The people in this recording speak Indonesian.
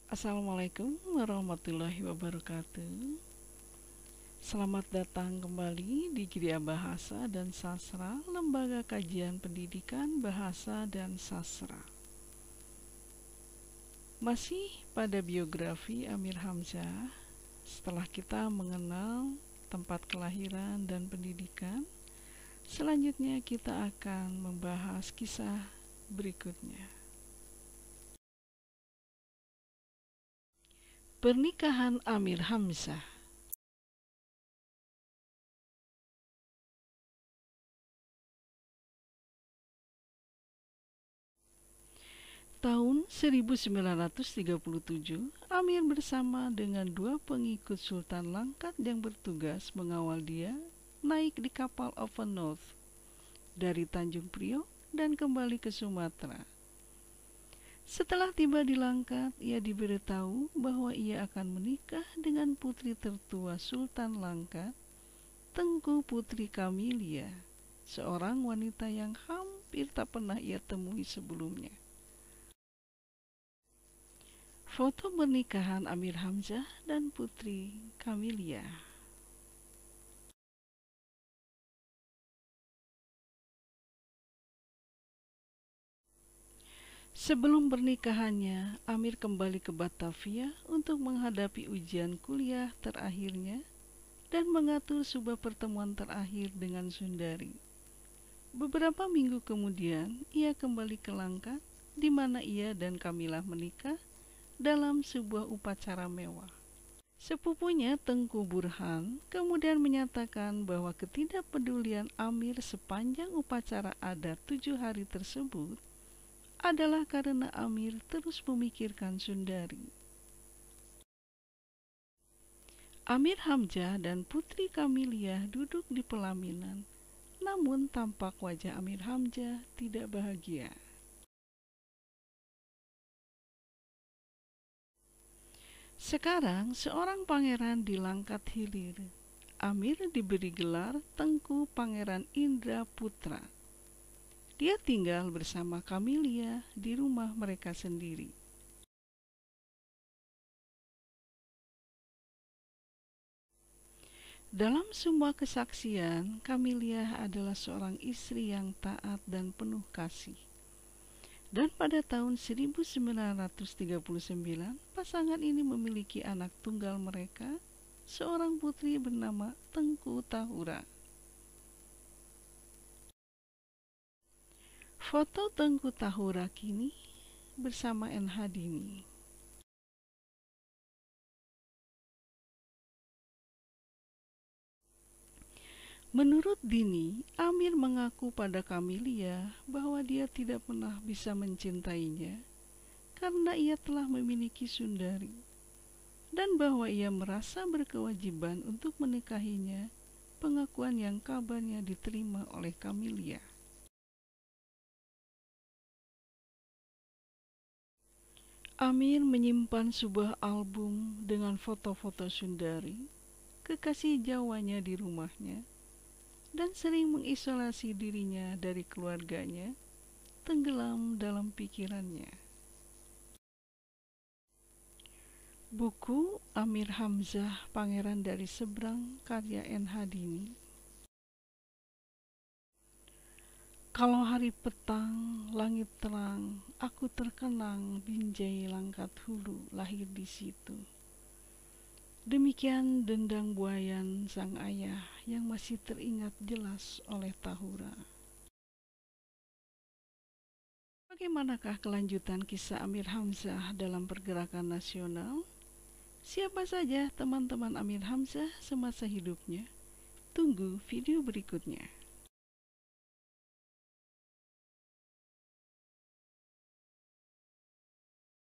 Assalamualaikum warahmatullahi wabarakatuh. Selamat datang kembali di Gria Bahasa dan Sastra, Lembaga Kajian Pendidikan Bahasa dan Sastra. Masih pada biografi Amir Hamzah, setelah kita mengenal tempat kelahiran dan pendidikan, selanjutnya kita akan membahas kisah berikutnya. Pernikahan Amir Hamzah. Tahun 1937, Amir bersama dengan dua pengikut Sultan Langkat yang bertugas mengawal dia naik di kapal Oven North dari Tanjung Priok dan kembali ke Sumatera. Setelah tiba di Langkat, ia diberitahu bahwa ia akan menikah dengan putri tertua Sultan Langkat, Tengku Putri Kamilia, seorang wanita yang hampir tak pernah ia temui sebelumnya. Foto pernikahan Amir Hamzah dan Putri Kamilia. Sebelum pernikahannya, Amir kembali ke Batavia untuk menghadapi ujian kuliah terakhirnya dan mengatur sebuah pertemuan terakhir dengan Sundari. Beberapa minggu kemudian, ia kembali ke Langkat, di mana ia dan Kamila menikah dalam sebuah upacara mewah. Sepupunya Tengku Burhan kemudian menyatakan bahwa ketidakpedulian Amir sepanjang upacara adat 7 hari tersebut adalah karena Amir terus memikirkan Sundari. Amir Hamzah dan Putri Kamilia duduk di pelaminan, namun tampak wajah Amir Hamzah tidak bahagia. Sekarang seorang pangeran di Langkat Hilir, Amir diberi gelar Tengku Pangeran Indra Putra. Dia tinggal bersama Kamilia di rumah mereka sendiri. Dalam semua kesaksian, Kamilia adalah seorang istri yang taat dan penuh kasih. Dan pada tahun 1939, pasangan ini memiliki anak tunggal mereka, seorang putri bernama Tengku Tahura. Foto Tengku Tahura kini bersama NH Dini. Menurut Dini, Amir mengaku pada Kamilia bahwa dia tidak pernah bisa mencintainya karena ia telah memiliki Sundari, dan bahwa ia merasa berkewajiban untuk menikahinya, pengakuan yang kabarnya diterima oleh Kamilia. Amir menyimpan sebuah album dengan foto-foto Sundari, kekasih Jawanya, di rumahnya, dan sering mengisolasi dirinya dari keluarganya, tenggelam dalam pikirannya. Buku Amir Hamzah, Pangeran dari Seberang, karya NH Dini. Kalau hari petang, langit terang, aku terkenang Binjai Langkat Hulu lahir di situ. Demikian dendang buayan sang ayah yang masih teringat jelas oleh Tahura. Bagaimanakah kelanjutan kisah Amir Hamzah dalam pergerakan nasional? Siapa saja teman-teman Amir Hamzah semasa hidupnya? Tunggu video berikutnya.